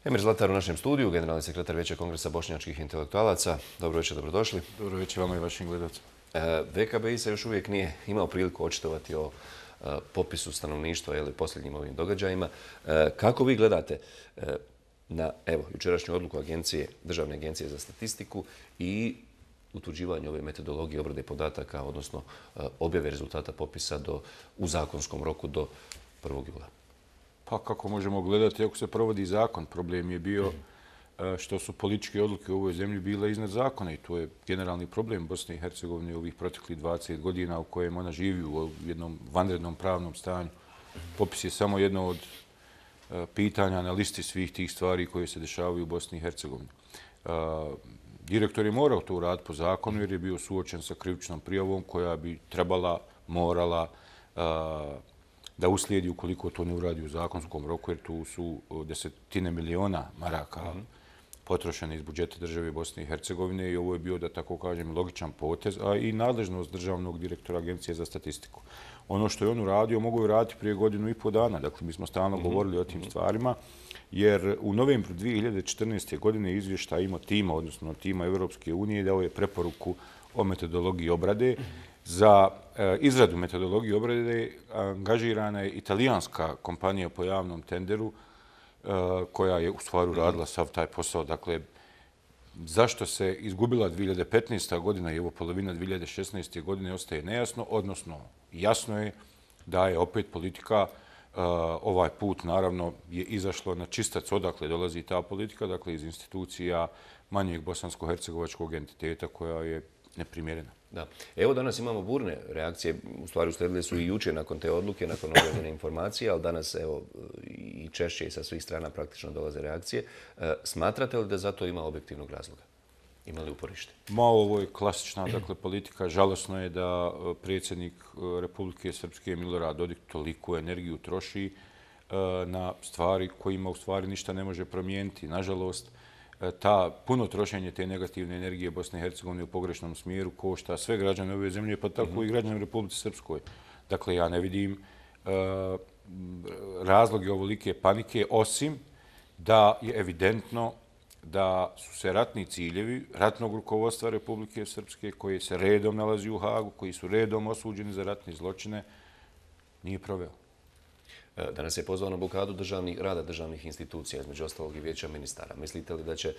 Emir Zlatar u našem studiju, generalni sekretar Vijeća Kongresa bošnjačkih intelektualaca. Dobro večer, dobrodošli. Dobro večer vama i vašim gledalcima. VKBI se još uvijek nije imao priliku očitovati o popisu stanovništva ili posljednjim ovim događajima. Kako vi gledate na jučerašnju odluku Državne agencije za statistiku i utvrđivanje ove metodologije obrade podataka, odnosno objave rezultata popisa u zakonskom roku do 1. jula? Pa kako možemo gledati ako se provodi zakon? Problem je bio što su političke odluke u ovoj zemlji bile iznad zakona i to je generalni problem Bosne i Hercegovine u ovih proteklih 20 godina u kojem ona živi u jednom vanrednom pravnom stanju. Popis je samo jedno od pitanja na listi svih tih stvari koje se dešavaju u Bosni i Hercegovini. Direktor je morao to uraditi po zakonu jer je bio suočen sa krivičnom prijavom koja bi morala da uslijedi ukoliko to ne uradi u zakonskom roku, jer tu su desetine miliona maraka potrošene iz budžeta države Bosne i Hercegovine i ovo je bio, da tako kažem, logičan potez, a i nadležnost državnog direktora Agencije za statistiku. Ono što je on uradio, mogu je raditi prije 1,5 dana. Dakle, mi smo stalno govorili o tim stvarima, jer u novembru 2014. godine izvještaj imao tima, odnosno tima Evropske unije, dao je preporuku o metodologiji obrade. Za izradu metodologije obrade angažirana je italijanska kompanija po javnom tenderu koja je u stvari radila sav taj posao. Dakle, zašto se izgubila 2015. godina i ovo polovina 2016. godine ostaje nejasno, odnosno jasno je da je opet politika ovaj put naravno je izašlo na čistac odakle dolazi ta politika, dakle iz institucija manjeg bosansko-hercegovačkog entiteta koja je neprimjerena. Da. Evo danas imamo burne reakcije, u stvari uslijedile su i jučer nakon te odluke, nakon objavljene informacije, ali danas evo i češće i sa svih strana praktično dolaze reakcije. Smatrate li da za to ima objektivnog razloga? Ima li uporište? Ovo je klasična politika. Žalosno je da predsjednik Republike Srpske Milorad Dodik toliku energiju troši na stvari kojima u stvari ništa ne može promijeniti. Nažalost, puno trošenje te negativne energije Bosne i Hercegovine u pogrešnom smjeru košta sve građane ove zemlje, pa tako i građane u Republici Srpskoj. Dakle, ja ne vidim razloge ovolike panike, osim da je evidentno da su se ratni ciljevi ratnog rukovodstva Republike Srpske, koji se redom nalazi u Hagu, koji su redom osuđeni za ratne zločine, nije proveo. Danas je pozvao na blokadu rada državnih institucija, između ostalog i Vijeća ministara. Mislite li da će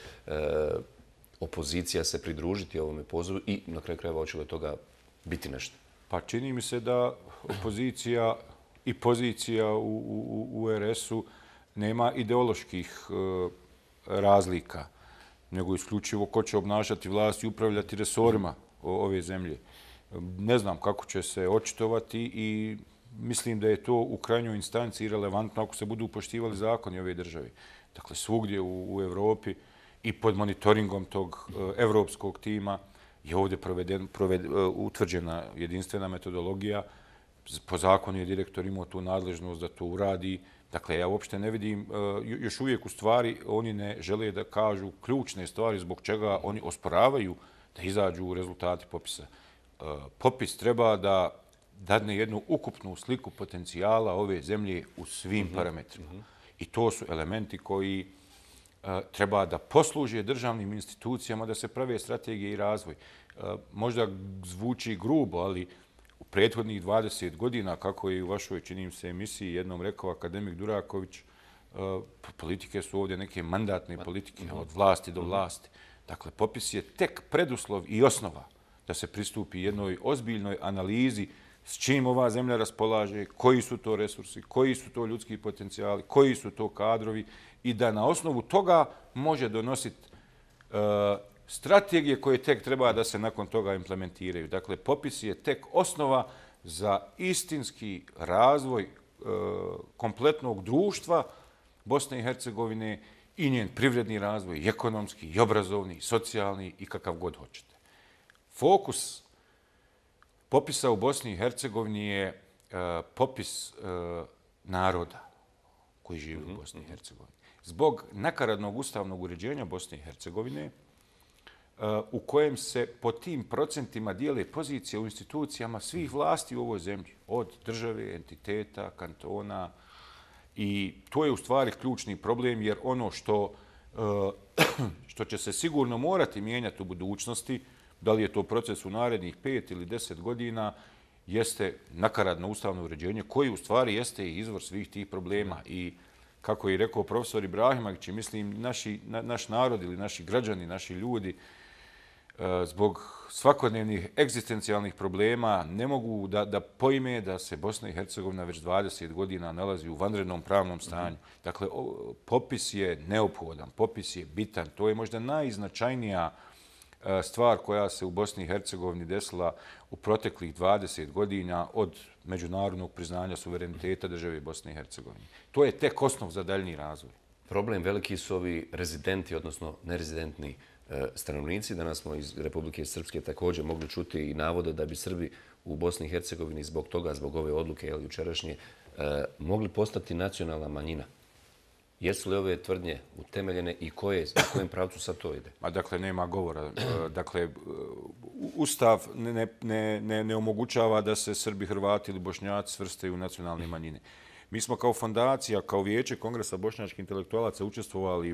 opozicija se pridružiti ovome pozivu i na kraju krajeva hoće li od toga biti nešto? Pa čini mi se da opozicija i pozicija u RS-u nema ideoloških razlika, nego isključivo ko će obnašati vlast i upravljati resorima ove zemlje. Ne znam kako će se očitovati i mislim da je to u krajnjoj instanci irelevantno ako se budu poštivali zakoni ove države. Dakle, svugdje u Evropi i pod monitoringom tog evropskog tima je ovdje utvrđena jedinstvena metodologija. Po zakonu je direktor imao tu nadležnost da to uradi. Dakle, ja uopšte ne vidim, još uvijek u stvari oni ne žele da kažu ključne stvari zbog čega oni osporavaju da izađu u rezultati popisa. Popis treba da dadne jednu ukupnu sliku potencijala ove zemlje u svim parametrima. I to su elementi koji treba da posluže državnim institucijama da se prave strategije i razvoj. Možda zvuči grubo, ali u prethodnih 20 godina, kako je u vašoj, čini se, emisiji jednom rekao akademik Duraković, politike su ovdje neke mandatne politike, od vlasti do vlasti. Dakle, popis je tek preduslov i osnova da se pristupi jednoj ozbiljnoj analizi s čim ova zemlja raspolaže, koji su to resursi, koji su to ljudski potencijali, koji su to kadrovi i da na osnovu toga može donositi strategije koje tek treba da se nakon toga implementiraju. Dakle, popis je tek osnova za istinski razvoj kompletnog društva Bosne i Hercegovine i njen privredni razvoj, i ekonomski, i obrazovni, i socijalni, i kakav god hoćete. Fokus popisa u Bosni i Hercegovini je popis naroda koji živi u Bosni i Hercegovini. Zbog nakaradnog ustavnog uređenja Bosne i Hercegovine, u kojem se po tim procentima dijele pozicije u institucijama svih vlasti u ovoj zemlji, od države, entiteta, kantona I to je u stvari ključni problem, jer ono što će se sigurno morati mijenjati u budućnosti, da li je to proces u narednih 5 ili 10 godina, jeste nakaradno ustavno uređenje, koji u stvari jeste i izvor svih tih problema. I kako je rekao profesor Ibrahimović, mislim, naš narod ili naši građani, naši ljudi, zbog svakodnevnih egzistencijalnih problema ne mogu da pojme da se Bosna i Hercegovina već 20 godina nalazi u vanrednom pravnom stanju. Dakle, popis je neophodan, popis je bitan. To je možda najznačajnija stvar koja se u Bosni i Hercegovini desila u proteklih 20 godina od međunarodnog priznanja suvereniteta države Bosne i Hercegovine. To je tek osnov za daljnji razvoj. Problem veliki su ovi rezidenti, odnosno nerezidentni stanovnici. Danas smo iz Republike Srpske također mogli čuti i navode da bi Srbi u Bosni i Hercegovini zbog toga, zbog ove odluke jučerašnje, mogli postati nacionalna manjina. Jesu li ove tvrdnje utemeljene i u kojem pravcu sad to ide? Dakle, nema govora. Dakle, Ustav ne omogućava da se Srbi, Hrvati ili Bošnjaci svrstaju u nacionalne manjine. Mi smo kao fondacija, kao Vijeće Kongresa bošnjačkih intelektualaca učestvovali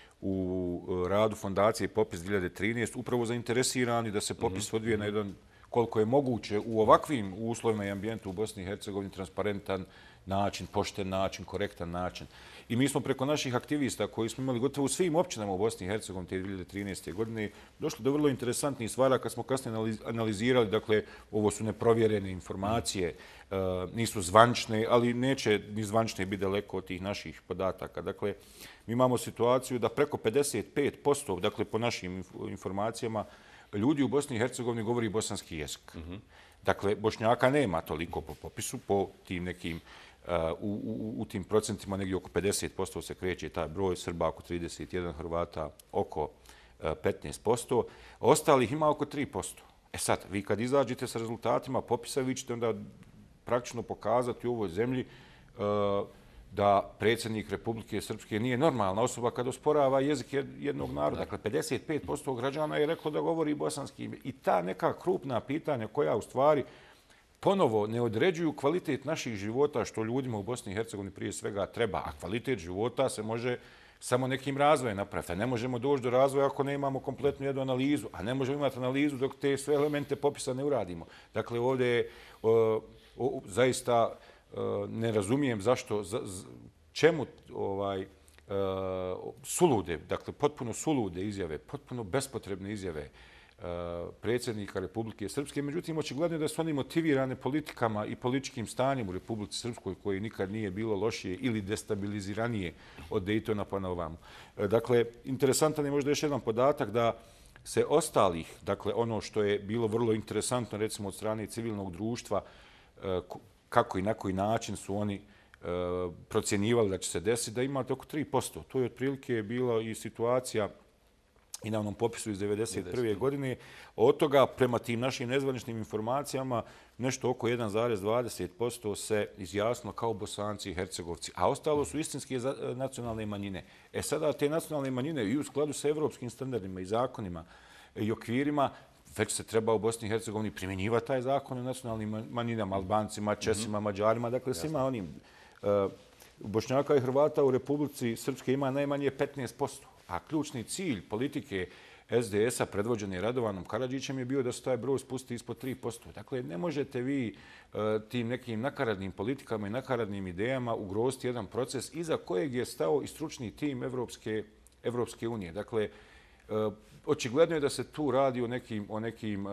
u radu fondacije Popis 2013, upravo zainteresirani da se popis odvije na jedan, koliko je moguće, u ovakvim uslovima i ambijentu u Bosni i Hercegovini, transparentan način, pošten način, korektan način. I mi smo preko naših aktivista koji smo imali gotovo u svim općinama u Bosni i Hercegovini te 2013. godine došli do vrlo interesantnih stvari kad smo kasnije analizirali. Dakle, ovo su neprovjerene informacije, nisu zvančne, ali neće ni zvančne biti daleko od tih naših podataka. Dakle, mi imamo situaciju da preko 55%, dakle po našim informacijama, ljudi u Bosni i Hercegovini govori bosanski jezik. Dakle, Bošnjaka nema toliko po popisu, po tim nekim u tim procentima negdje oko 50% se kreće taj broj, Srba oko 31%, Hrvata oko 15%, ostalih ima oko 3%. Sad, vi kad izađete sa rezultatima popisa, vi ćete onda praktično pokazati u ovoj zemlji da predsjednik Republike Srpske nije normalna osoba kad osporava jezik jednog naroda. Dakle, 55% građana je reklo da govori bosanski. I ta neka krupna pitanja koja u stvari ponovo ne određuju kvalitet naših života, što ljudima u Bosni i Hercegovini prije svega treba, a kvalitet života se može samo nekim razvojem napraviti. Ne možemo doći do razvoja ako ne imamo kompletnu jednu analizu, a ne možemo imati analizu dok te sve elemente popisa ne uradimo. Dakle, ovdje zaista ne razumijem zašto, čemu sulude, dakle potpuno sulude izjave, potpuno bespotrebne izjave predsjednika Republike Srpske. Međutim, očigledno je da su oni motivirane politikama i političkim stanjem u Republici Srpskoj, koji nikad nije bilo lošije ili destabiliziranije od Dejtona pa na ovamo. Dakle, interesantan je možda još jedan podatak da se ostalih, dakle ono što je bilo vrlo interesantno recimo od strane civilnog društva, kako i na koji način su oni procjenjivali da će se desiti, da imate oko 3%. To je otprilike bila i situacija i na onom popisu iz 1991. godine. Od toga, prema tim našim nezvaničnim informacijama, nešto oko 1,20% se izjasnilo kao Bosanci i Hercegovci, a ostalo su istinske nacionalne manjine. Sada te nacionalne manjine i u skladu sa evropskim standardima i zakonima i okvirima već se treba u Bosni i Hercegovini primjenjivati taj zakon o nacionalnim manjinama, Albancima, Česima, Mađarima, dakle svima onim. Bošnjaka i Hrvata u Republici Srpske ima najmanje 15%, a ključni cilj politike SDS-a predvođene Radovanom Karadžićem je bio da se taj broj spusti ispod 3%. Dakle, ne možete vi tim nekim nakaradnim politikama i nakaradnim idejama ugroziti jedan proces iza kojeg je stao i stručni tim Evropske unije. Dakle, očigledno je da se tu radi o nekim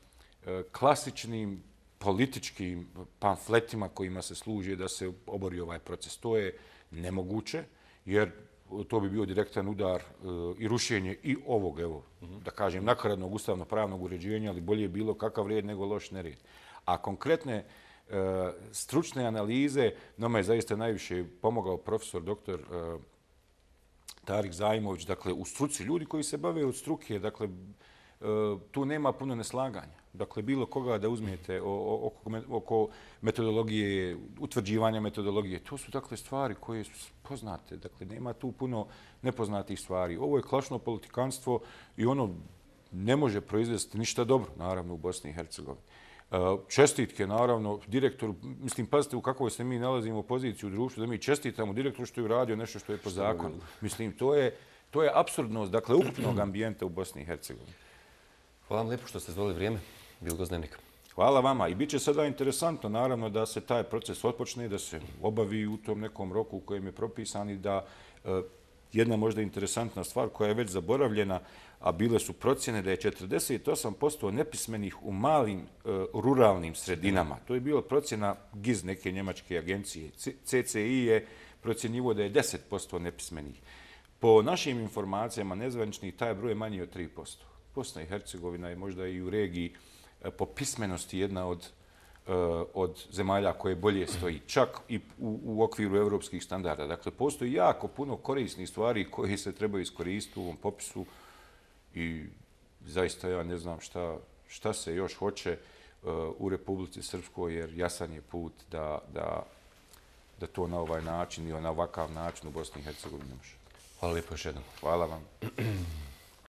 klasičnim političkim pamfletima kojima se služi da se obori ovaj proces. To je nemoguće, jer to bi bio direktan udar i rušenje i ovog, evo, da kažem, nakaradnog ustavno-pravnog uređenja, ali bolje je bilo kakav red nego loš nered. A konkretne stručne analize, nama je zaista najviše pomogao profesor doktor Tarik Zaimović, dakle, u struci, ljudi koji se bave od struke, dakle, tu nema puno neslaganja. Dakle, bilo koga da uzmete oko metodologije, utvrđivanja metodologije, to su dakle stvari koje su poznate. Dakle, nema tu puno nepoznatih stvari. Ovo je klašno politikanstvo i ono ne može proizvesti ništa dobro, naravno, u Bosni i Hercegovini. Čestitke, naravno, direktoru, mislim, pazite u kakvoj se mi nalazimo poziciju u društvu, da mi čestitamo direktoru što je uradio nešto što je po zakonu. Mislim, to je apsurdnost, dakle, ukupnog ambijenta u Bosni i Hercegovini. Hvala vam lijepo što ste zvoli vrijeme. Bilgoz Dnevnik. Hvala vama. I bit će sada interesantno, naravno, da se taj proces otpočne, da se obavi u tom nekom roku u kojem je propisan i da jedna možda interesantna stvar koja je već zaboravljena, a bile su procjene da je 48% nepismenih u malim ruralnim sredinama. To je bila procjena GIZ, neke njemačke agencije. CCI je procjenjivo da je 10% nepismenih. Po našim informacijama nezvaničnih, taj broj je manji od 3%. Bosna i Hercegovina je možda i u regiji po pismenosti jedna od zemalja koje bolje stoji, čak i u okviru evropskih standarda. Dakle, postoji jako puno korisnih stvari koje se trebaju iskoristiti u ovom popisu i zaista ja ne znam šta se još hoće u Republici Srpskoj, jer jasan je put da to na ovaj način i na ovakav način u Bosni i Hercegovini ne može. Hvala lijepo još jednom. Hvala vam.